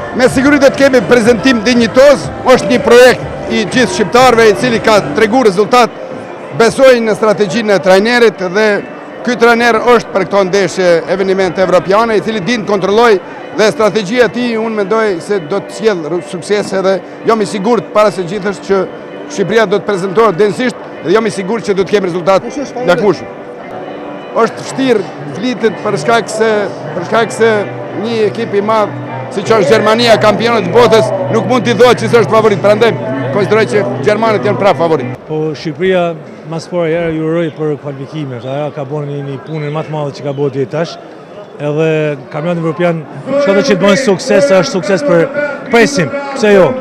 Me siguri do të kemi prezantim dinjitoz, është një projekt i gjithë shqiptarëve i cili ka tregu rezultat, besoj në strategjinë e trajnerit dhe ky trajner është për këto ndeshje evenimente evropiane i cili din të kontrolloj dhe strategjia e tij unë mendoj se do të sjellë suksese dhe jam i sigurt para së gjithës që Shqipëria do të prezantohet densisht dhe jam i sigurt që do të kemi rezultat lakmueshëm. Është vështirë flitet për shkak se një ekip i madh siç është Gjermania, kampionët e botës, nuk mund t'i thuhet që është favorit. Prandaj konsideroj që gjermanët janë prapë favorit. Po Shqipëria mas pari herë ju uroj për kualifikimet. Ajo ka bërë një punë më të madhe që ka bërë deri tash. Edhe kampionati evropian, çdo që të bëjnë sukses është sukses për presim. Pse jo?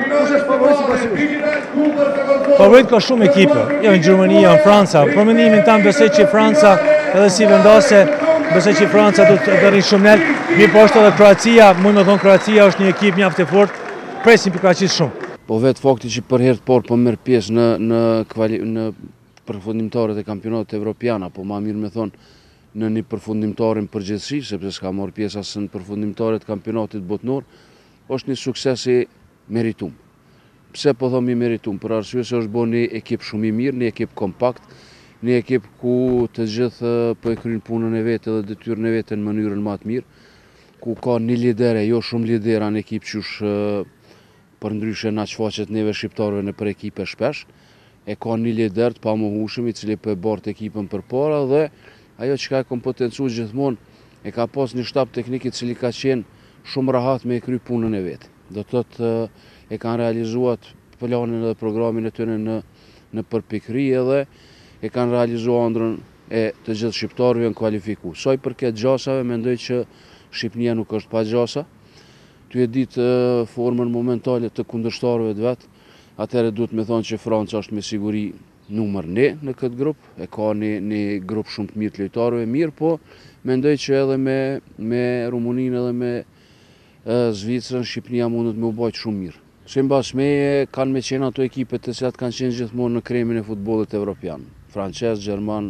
Favorit ka shumë ekipe, jo në Gjermani, në Franca. Për mendimin tam besoj që Franca edhe si vendase, besoj që Franca do të rrinë shumë lart. Mirë po është edhe Kroacia, mund të thonë Kroacia është një ekip mjaft e fortë, presim për Kroacisë shumë. Po vetë fakti që për herë të parë po merr pjesë në përfundimtarët e kampionatit evropian, apo më mirë me thonë në një përfundimtar në përgjithësi, sepse s'ka marrë pjesë as në përfundimtarët e kampionatit botëror, është një sukses i merituar. Pse po them i merituar? Për arsye se është bërë një ekip shumë i mirë, një ekip kompakt, një ekip ku të gjithë po e kryjnë punën e vetë dhe detyrën e vetë në mënyrën më të mirë, ku ka një lidere, jo shumë lidera në ekip që është përndryshe na shfaqet neve shqiptarëve në për ekipe shpesh, e ka një lider të pamohshëm i cili po e bart ekipën përpara dhe ajo që ka kompetencuar gjithmonë e ka pas një shtab teknik i cili ka qenë shumë rahat me e kry punën e vetë. Do të thotë e kanë realizuar planin dhe programin e tyre në përpikëri edhe e kanë realizuar ëndrrën e të gjithë shqiptarëve në kualifiku. Sa i përket gjasave, mendoj që Shqipënia nuk është pa gjasa. Ty e ditë formën momentale të kundërshtarëve të vetë, atëherë duhet me thonë që Franca është me siguri numër 1 në këtë grup, e ka një grup shumë të mirë të lojtarëve, mirë, po mendoj që edhe me Rumuninë edhe me Zvicrën, Shqipënia mundet me u bajt shumë mirë. Sipas meje kanë me qenë ato ekipet të cilat kanë qenë gjithmonë në kremin e futbollit evropian. Francez, gjerman,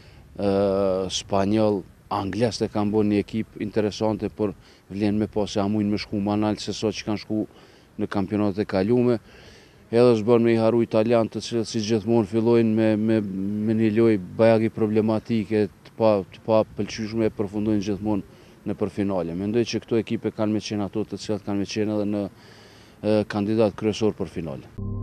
spanjoll, angles të kanë bërë një ekip interesante, por vlen me pas se a mujnë me shku më nalt se sa që kanë shku në kampionatet e kalume. Edhe është bërë me i haru italian të cilët si gjithmonë fillojnë me një lojë bajagi problematike të pa pëlqyeshme e përfundojnë gjithmonë në përfinale. Mendoj që këto ekipe kanë me qenë ato të cilat kanë me qenë edhe në kandidat kryesor për finale.